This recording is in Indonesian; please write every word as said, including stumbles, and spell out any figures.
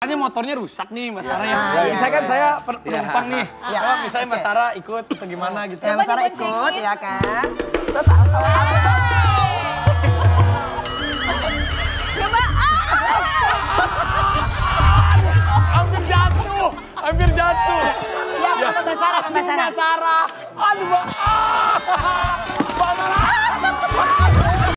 Misalnya motornya rusak nih Mbak Sarah ya. Nah, Misalnya kan saya penumpang nih. Iya. Oh, misalnya Mbak Sarah ikut atau gimana gitu. Ya, Mbak Sarah ikut ya kan. Terus apa? Coba. Hampir jatuh, hampir jatuh. Ya, Mbak Sarah, Mbak Sarah. Mbak Sarah. Aduh Mbak. Mbak Sarah.